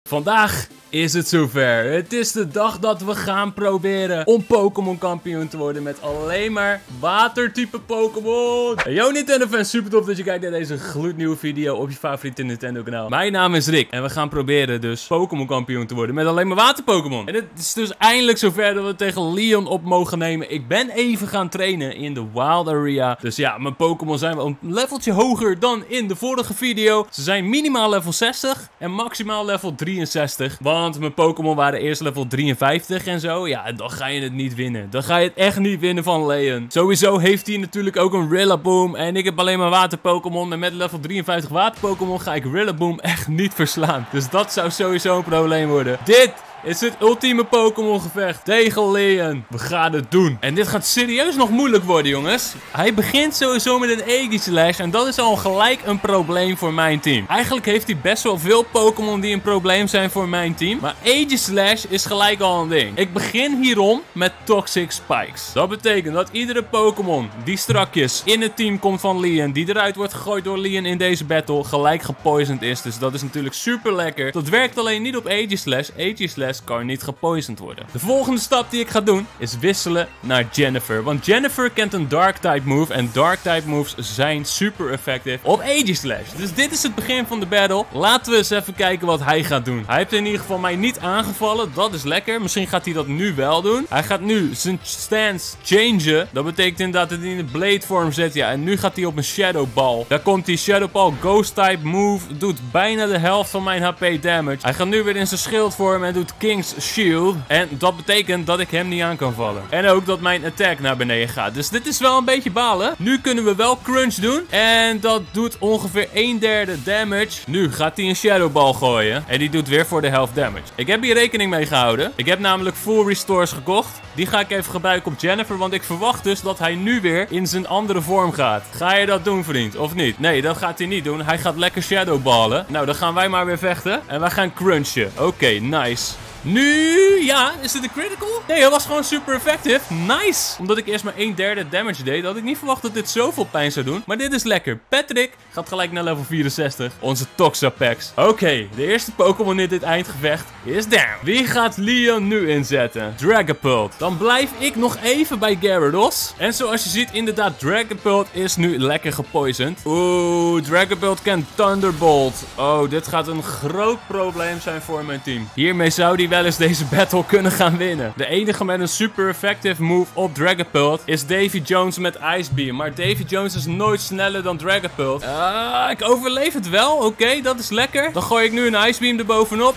Vandaag is het zover. Het is de dag dat we gaan proberen om Pokémon kampioen te worden met alleen maar watertype Pokémon. Hey, yo Nintendo fans, super tof dat je kijkt naar deze gloednieuwe video op je favoriete Nintendo kanaal. Mijn naam is Rick en we gaan proberen dus Pokémon kampioen te worden met alleen maar water Pokémon. En het is dus eindelijk zover dat we tegen Leon op mogen nemen. Ik ben even gaan trainen in de Wild Area. Dus ja, mijn Pokémon zijn wel een leveltje hoger dan in de vorige video. Ze zijn minimaal level 60 en maximaal level 63. Want mijn Pokémon waren eerst level 53 en zo. Ja, dan ga je het niet winnen. Dan ga je het echt niet winnen van Leon. Sowieso heeft hij natuurlijk ook een Rillaboom. En ik heb alleen maar water Pokémon. En met level 53 water Pokémon ga ik Rillaboom echt niet verslaan. Dus dat zou sowieso een probleem worden. Dit is het ultieme Pokémon gevecht tegen Leon. We gaan het doen. En dit gaat serieus nog moeilijk worden, jongens. Hij begint sowieso met een Aegislash. En dat is al gelijk een probleem voor mijn team. Eigenlijk heeft hij best wel veel Pokémon die een probleem zijn voor mijn team. Maar Aegislash is gelijk al een ding. Ik begin hierom met Toxic Spikes. Dat betekent dat iedere Pokémon die strakjes in het team komt van Leon, die eruit wordt gegooid door Leon in deze battle, gelijk gepoisoned is. Dus dat is natuurlijk super lekker. Dat werkt alleen niet op Aegislash. Aegislash kan niet gepoisoned worden. De volgende stap die ik ga doen is wisselen naar Jennifer. Want Jennifer kent een Dark type move. En Dark type moves zijn super effectief op Aegislash. Dus dit is het begin van de battle. Laten we eens even kijken wat hij gaat doen. Hij heeft in ieder geval mij niet aangevallen. Dat is lekker. Misschien gaat hij dat nu wel doen. Hij gaat nu zijn stance changen. Dat betekent inderdaad dat hij in de blade vorm zit. Ja, en nu gaat hij op een Shadow Ball. Daar komt die Shadow Ball Ghost type move. Doet bijna de helft van mijn HP damage. Hij gaat nu weer in zijn schild vorm en doet King's Shield. En dat betekent dat ik hem niet aan kan vallen. En ook dat mijn attack naar beneden gaat. Dus dit is wel een beetje balen. Nu kunnen we wel crunch doen. En dat doet ongeveer 1/3 damage. Nu gaat hij een Shadow Ball gooien. En die doet weer voor de helft damage. Ik heb hier rekening mee gehouden. Ik heb namelijk full restores gekocht. Die ga ik even gebruiken op Jennifer. Want ik verwacht dus dat hij nu weer in zijn andere vorm gaat. Ga je dat doen, vriend? Of niet? Nee, dat gaat hij niet doen. Hij gaat lekker Shadow Ballen. Nou, dan gaan wij maar weer vechten. En wij gaan crunchen. Oké, nice. Nu, ja, is dit een critical? Nee, dat was gewoon super effectief. Nice. Omdat ik eerst maar 1/3 damage deed, had ik niet verwacht dat dit zoveel pijn zou doen. Maar dit is lekker. Patrick gaat gelijk naar level 64. Onze Toxapex. Oké, de eerste Pokémon in dit eindgevecht is down. Wie gaat Leon nu inzetten? Dragapult. Dan blijf ik nog even bij Gyarados. En zoals je ziet, inderdaad, Dragapult is nu lekker gepoisoned. Oeh, Dragapult kent Thunderbolt. Oh, dit gaat een groot probleem zijn voor mijn team. Hiermee zou die wel eens deze battle kunnen gaan winnen. De enige met een super effective move op Dragapult is Davy Jones met Ice Beam. Maar Davy Jones is nooit sneller dan Dragapult. Ik overleef het wel. Oké, dat is lekker. Dan gooi ik nu een Ice Beam erbovenop.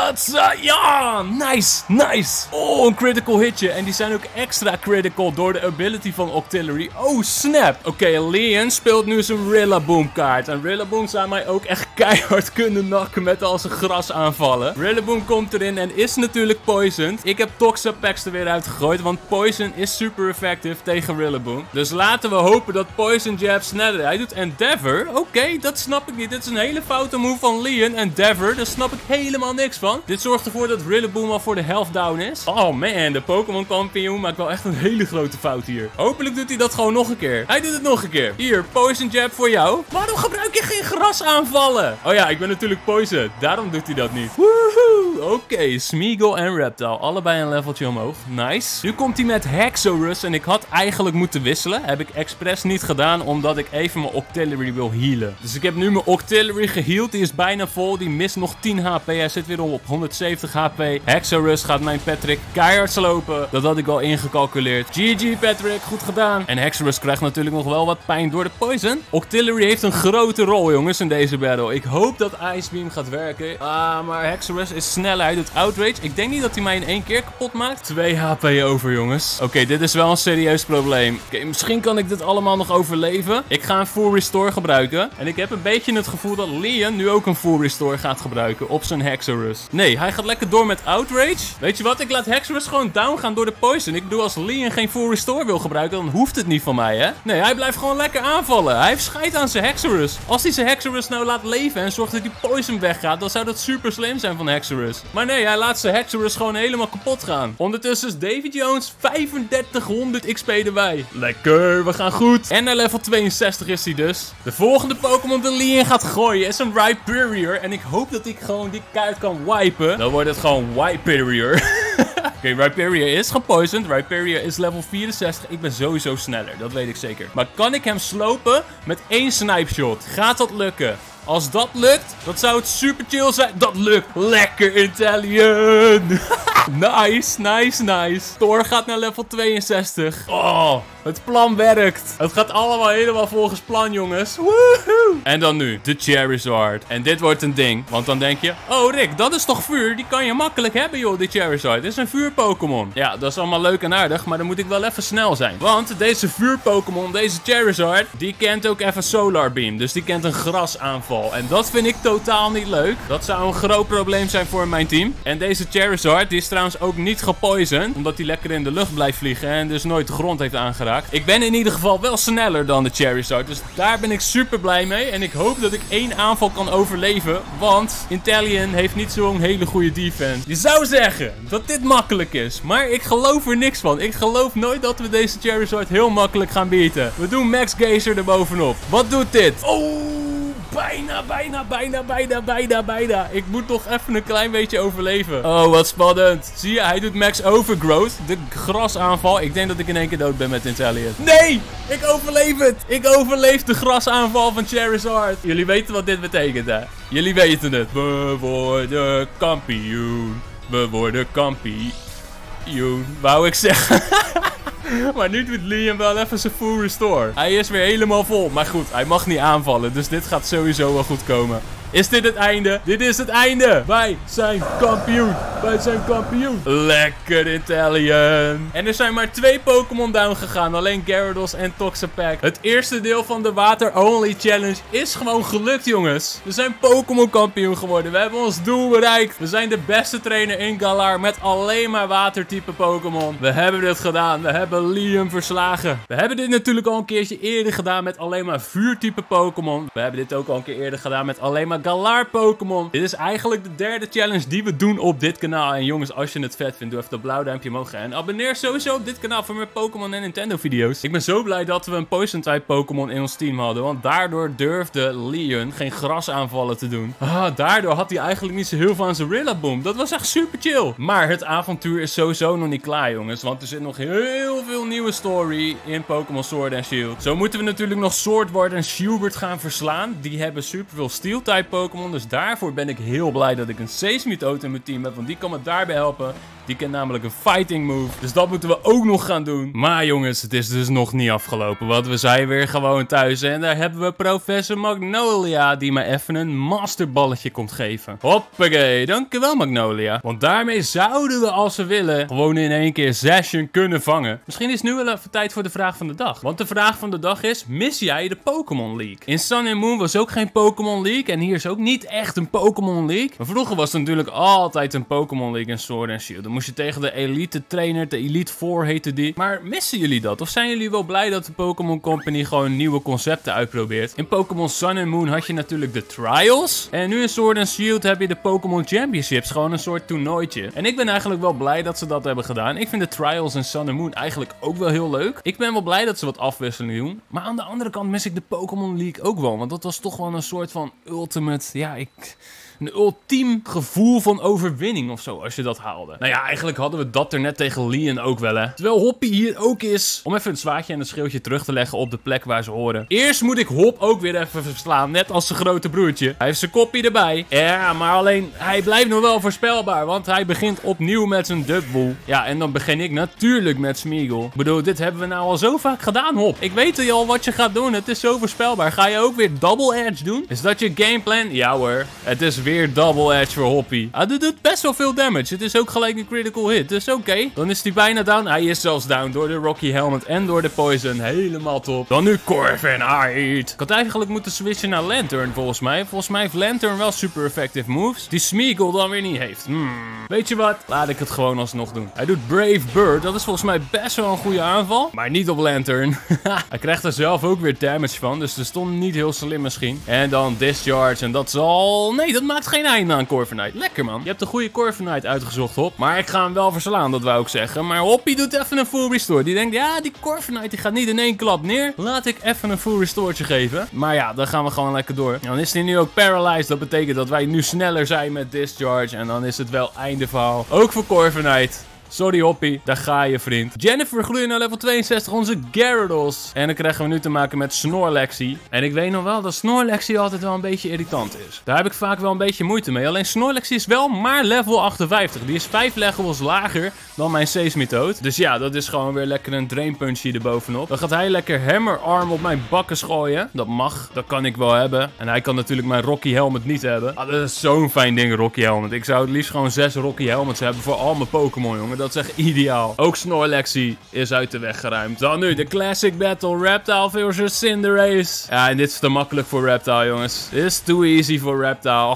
Ja, nice, nice. Oh, een critical hitje. En die zijn ook extra critical door de ability van Octillery. Oh, snap. Oké, Leon speelt nu zijn Rillaboom kaart. En Rillaboom zou mij ook echt keihard kunnen knocken met al zijn gras aanvallen. Rillaboom komt erin en is natuurlijk poisoned. Ik heb Toxapex er weer uitgegooid, want poison is super effectief tegen Rillaboom. Dus laten we hopen dat Poison Jab sneller. Hij doet Endeavor. Oké, dat snap ik niet. Dit is een hele foute move van Leon. Endeavor, daar snap ik helemaal niks van. Dit zorgt ervoor dat Rillaboom al voor de helft down is. Oh man, de Pokémon kampioen maakt wel echt een hele grote fout hier. Hopelijk doet hij dat gewoon nog een keer. Hij doet het nog een keer. Hier, Poison Jab voor jou. Waarom gebruik je geen gras aanvallen? Oh ja, ik ben natuurlijk poison. Daarom doet hij dat niet. Woehoe. Oké, Smeagol en Reptile. Allebei een leveltje omhoog. Nice. Nu komt hij met Hexorus. En ik had eigenlijk moeten wisselen. Heb ik expres niet gedaan. Omdat ik even mijn Octillery wil healen. Dus ik heb nu mijn Octillery geheeld. Die is bijna vol. Die mist nog 10 HP. Hij zit weer op 170 HP. Hexorus gaat mijn Patrick keihard slopen. Dat had ik al ingecalculeerd. GG Patrick. Goed gedaan. En Hexorus krijgt natuurlijk nog wel wat pijn door de poison. Octillery heeft een grote rol, jongens, in deze battle. Ik hoop dat Ice Beam gaat werken. Maar Hexorus is sneller. Hij doet Outrage. Ik denk niet dat hij mij in één keer kapot maakt. 2 HP over, jongens. Oké, dit is wel een serieus probleem. Oké, misschien kan ik dit allemaal nog overleven. Ik ga een full restore gebruiken. En ik heb een beetje het gevoel dat Leon nu ook een full restore gaat gebruiken op zijn Hexorus. Nee, hij gaat lekker door met Outrage. Weet je wat? Ik laat Hexorus gewoon down gaan door de poison. Ik bedoel, als Leon geen full restore wil gebruiken, dan hoeft het niet van mij, hè? Nee, hij blijft gewoon lekker aanvallen. Hij heeft scheid aan zijn Hexorus. Als hij zijn Hexorus nou laat leven en zorgt dat die poison weggaat, dan zou dat super slim zijn van Hexorus. Haxorus. Maar nee, hij laat zijn Haxorus gewoon helemaal kapot gaan. Ondertussen is Davy Jones 3500 XP erbij. Lekker, we gaan goed. En naar level 62 is hij dus. De volgende Pokémon die Leon gaat gooien is een Rhyperior. En ik hoop dat ik gewoon die kaart kan wipen. Dan wordt het gewoon Rhyperior. Oké, Rhyperior is gepoisoned. Rhyperior is level 64. Ik ben sowieso sneller, dat weet ik zeker. Maar kan ik hem slopen met 1 snipe shot? Gaat dat lukken? Als dat lukt, dan zou het super chill zijn. Dat lukt. Lekker Inteleon. Nice, nice, nice. Thor gaat naar level 62. Oh, het plan werkt. Het gaat allemaal helemaal volgens plan, jongens. Woehoe. En dan nu, de Charizard. En dit wordt een ding. Want dan denk je, oh Rick, dat is toch vuur? Die kan je makkelijk hebben, joh, die Charizard. Dit is een vuur-Pokémon. Ja, dat is allemaal leuk en aardig, maar dan moet ik wel even snel zijn. Want deze vuur-Pokémon, deze Charizard, die kent ook even Solar Beam. Dus die kent een grasaanval. En dat vind ik totaal niet leuk. Dat zou een groot probleem zijn voor mijn team. En deze Charizard, die is trouwens ook niet gepoisoned. Omdat hij lekker in de lucht blijft vliegen en dus nooit de grond heeft aangeraakt. Ik ben in ieder geval wel sneller dan de Charizard. Dus daar ben ik super blij mee. En ik hoop dat ik 1 aanval kan overleven. Want Inteleon heeft niet zo'n hele goede defense. Je zou zeggen dat dit makkelijk is. Maar ik geloof er niks van. Ik geloof nooit dat we deze Charizard heel makkelijk gaan beaten. We doen Max Geyser er bovenop. Wat doet dit? Oh! Bijna. Ik moet nog even een klein beetje overleven. Oh, wat spannend. Zie je, hij doet Max Overgrowth. De grasaanval. Ik denk dat ik in één keer dood ben met Inteleon. Nee! Ik overleef het! Ik overleef de grasaanval van Charizard. Jullie weten wat dit betekent, hè? Jullie weten het. We worden kampioen. We worden kampioen. Wou ik zeggen. Maar nu doet Liam wel even zijn full restore. Hij is weer helemaal vol. Maar goed, hij mag niet aanvallen. Dus dit gaat sowieso wel goed komen. Is dit het einde? Dit is het einde. Wij zijn kampioen. Wij zijn kampioen. Lekker Inteleon. En er zijn maar 2 Pokémon down gegaan. Alleen Gyarados en Toxapex. Het eerste deel van de Water Only Challenge is gewoon gelukt, jongens. We zijn Pokémon kampioen geworden. We hebben ons doel bereikt. We zijn de beste trainer in Galar met alleen maar watertype Pokémon. We hebben dit gedaan. We hebben Liam verslagen. We hebben dit natuurlijk al een keertje eerder gedaan met alleen maar vuurtype Pokémon. We hebben dit ook al een keer eerder gedaan met alleen maar Galar Pokémon. Dit is eigenlijk de 3e challenge die we doen op dit kanaal. En jongens, als je het vet vindt, doe even dat blauw duimpje omhoog. En abonneer sowieso op dit kanaal voor meer Pokémon en Nintendo video's. Ik ben zo blij dat we een Poison type Pokémon in ons team hadden. Want daardoor durfde Leon geen grasaanvallen te doen. Daardoor had hij eigenlijk niet zo heel veel aan zijn Rillaboom. Dat was echt super chill. Maar het avontuur is sowieso nog niet klaar, jongens. Want er zit nog heel veel nieuwe story in Pokémon Sword and Shield. Zo moeten we natuurlijk nog Swordsword en Shieldbert gaan verslaan. Die hebben super veel Steel type Pokémon. Dus daarvoor ben ik heel blij dat ik een Seismitoad in mijn team heb. Want die kan me daarbij helpen. Die kent namelijk een fighting move. Dus dat moeten we ook nog gaan doen. Maar jongens, het is dus nog niet afgelopen. Want we zijn weer gewoon thuis. En daar hebben we Professor Magnolia. Die me even een masterballetje komt geven. Hoppakee. Dankjewel Magnolia. Want daarmee zouden we, als we willen, gewoon in één keer Zacian kunnen vangen. Misschien is nu wel even tijd voor de vraag van de dag. Want de vraag van de dag is: mis jij de Pokémon League? In Sun and Moon was ook geen Pokémon League. En hier is ook niet echt een Pokémon League. Maar vroeger was het natuurlijk altijd een Pokémon League in Sword and Shield. Dan moest je tegen de Elite trainer, de Elite Four heette die. Maar missen jullie dat? Of zijn jullie wel blij dat de Pokémon Company gewoon nieuwe concepten uitprobeert? In Pokémon Sun and Moon had je natuurlijk de Trials. En nu in Sword and Shield heb je de Pokémon Championships. Gewoon een soort toernooitje. En ik ben eigenlijk wel blij dat ze dat hebben gedaan. Ik vind de Trials in Sun and Moon eigenlijk ook wel heel leuk. Ik ben wel blij dat ze wat afwisseling doen. Maar aan de andere kant mis ik de Pokémon League ook wel. Want dat was toch wel een soort van ultimate... Ja, een ultiem gevoel van overwinning of zo, als je dat haalde. Nou ja, eigenlijk hadden we dat er net tegen Leon ook wel, hè. Terwijl Hoppy hier ook is. Om even een zwaardje en een schildje terug te leggen op de plek waar ze horen. Eerst moet ik Hop ook weer even verslaan, net als zijn grote broertje. Hij heeft zijn koppie erbij. Ja, maar alleen, hij blijft nog wel voorspelbaar, want hij begint opnieuw met zijn Dubwool. Ja, en dan begin ik natuurlijk met Smeagol. Ik bedoel, dit hebben we nou al zo vaak gedaan, Hop. Ik weet al wat je gaat doen, het is zo voorspelbaar. Ga je ook weer Double Edge doen? Is dat je gameplan? Ja hoor, het is weer Double Edge voor Hoppy. Hij doet best wel veel damage. Het is ook gelijk een critical hit. Dus oké. Dan is hij bijna down. Hij is zelfs down door de Rocky Helmet en door de Poison. Helemaal top. Dan nu Corviknight. Ik had eigenlijk moeten switchen naar Lantern volgens mij. Volgens mij heeft Lantern wel super effective moves. Die Smeagol dan weer niet heeft. Weet je wat? Laat ik het gewoon alsnog doen. Hij doet Brave Bird. Dat is volgens mij best wel een goede aanval. Maar niet op Lantern. Hij krijgt er zelf ook weer damage van. Dus er stond niet heel slim misschien. En dan Discharge. En dat zal... Nee, dat maakt maakt geen einde aan Corviknight. Lekker, man. Je hebt een goede Corviknight uitgezocht, Hop. Maar ik ga hem wel verslaan, dat wou ik zeggen. Maar Hoppie doet even een full restore. Die denkt, ja, die Corviknight die gaat niet in één klap neer. Laat ik even een full restore'tje geven. Maar ja, dan gaan we gewoon lekker door. Dan is hij nu ook paralyzed. Dat betekent dat wij nu sneller zijn met discharge. En dan is het wel einde verhaal. Ook voor Corviknight. Sorry Hoppie, daar ga je vriend. Jennifer groeit naar level 62, onze Gyarados. En dan krijgen we nu te maken met Snorlaxie. En ik weet nog wel dat Snorlaxie altijd wel een beetje irritant is. Daar heb ik vaak wel een beetje moeite mee. Alleen Snorlaxie is wel maar level 58. Die is 5 levels lager dan mijn Seismitoad. Dus ja, dat is gewoon weer lekker een Drain Punchie erbovenop. Dan gaat hij lekker Hammer Arm op mijn bakken gooien. Dat mag, dat kan ik wel hebben. En hij kan natuurlijk mijn Rocky Helmet niet hebben. Ah, dat is zo'n fijn ding, Rocky Helmet. Ik zou het liefst gewoon 6 Rocky Helmets hebben voor al mijn Pokémon, jongen. Dat is echt ideaal. Ook Snorlaxie is uit de weg geruimd. Dan nu de Classic Battle. Reptile versus Cinderace. Ja, en dit is te makkelijk voor Reptile, jongens. Dit is too easy voor Reptile.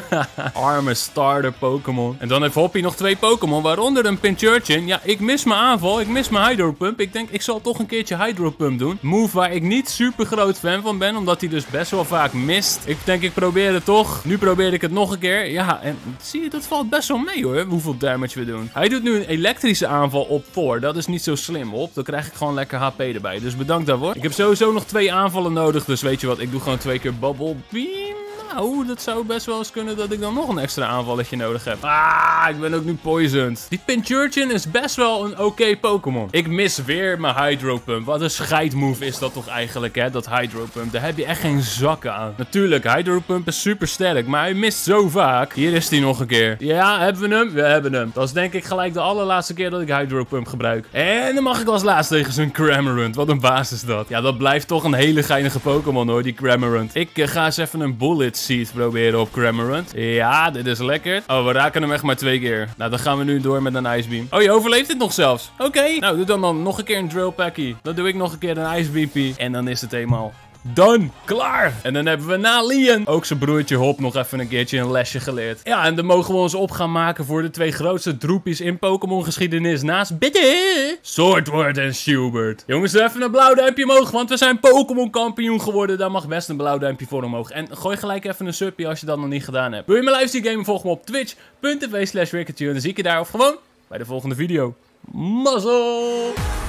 Arme starter Pokémon. En dan heeft Hoppie nog 2 Pokémon, waaronder een Pinchurchin. Ja, ik mis mijn aanval. Ik mis mijn Hydro Pump. Ik denk, ik zal toch een keertje Hydro Pump doen. Move waar ik niet super groot fan van ben, omdat hij dus best wel vaak mist. Ik denk, ik probeer het toch. Nu probeer ik het nog een keer. Ja, en zie je, dat valt best wel mee, hoor. Hoeveel damage we doen. Hij doet nu een elektrische aanval op Thor. Dat is niet zo slim, Hop. Dan krijg ik gewoon lekker HP erbij. Dus bedankt daarvoor. Ik heb sowieso nog 2 aanvallen nodig. Dus weet je wat, ik doe gewoon 2 keer Bubble Beam. Nou, dat zou best wel eens kunnen dat ik dan nog een extra aanvalletje nodig heb. Ah, ik ben ook nu poisoned. Die Pinchurchin is best wel een oké Pokémon. Ik mis weer mijn Hydro Pump. Wat een scheidmove is dat toch eigenlijk, hè? Dat Hydro Pump. Daar heb je echt geen zakken aan. Natuurlijk, Hydro Pump is super sterk. Maar hij mist zo vaak. Hier is hij nog een keer. Ja, hebben we hem? We hebben hem. Dat is denk ik gelijk de allerlaatste keer dat ik Hydro Pump gebruik. En dan mag ik als laatste tegen zo'n Cramorant. Wat een baas is dat. Ja, dat blijft toch een hele geinige Pokémon, hoor, die Cramorant. Ik ga eens even een Bullet Seed proberen op Cramorant. Ja, dit is lekker. Oh, we raken hem echt maar 2 keer. Nou, dan gaan we nu door met een Ice Beam. Oh, je overleeft het nog zelfs. Oké. Nou, doe dan nog een keer een Drill Packie. Dan doe ik nog een keer een Ice Beampie. En dan is het eenmaal done. Klaar. En dan hebben we na Leon ook zijn broertje Hop nog even een keertje een lesje geleerd. Ja, en dan mogen we ons op gaan maken voor de 2 grootste droepies in Pokémon geschiedenis naast Bitte, Swordsword en Schubert. Jongens, doe even een blauw duimpje omhoog, want we zijn Pokémon kampioen geworden. Daar mag best een blauw duimpje voor omhoog. En gooi gelijk even een subje als je dat nog niet gedaan hebt. Wil je mijn livestream gamen? Volg me op twitch.tv/Rickature. En dan zie ik je daar of gewoon bij de volgende video. Mazzel!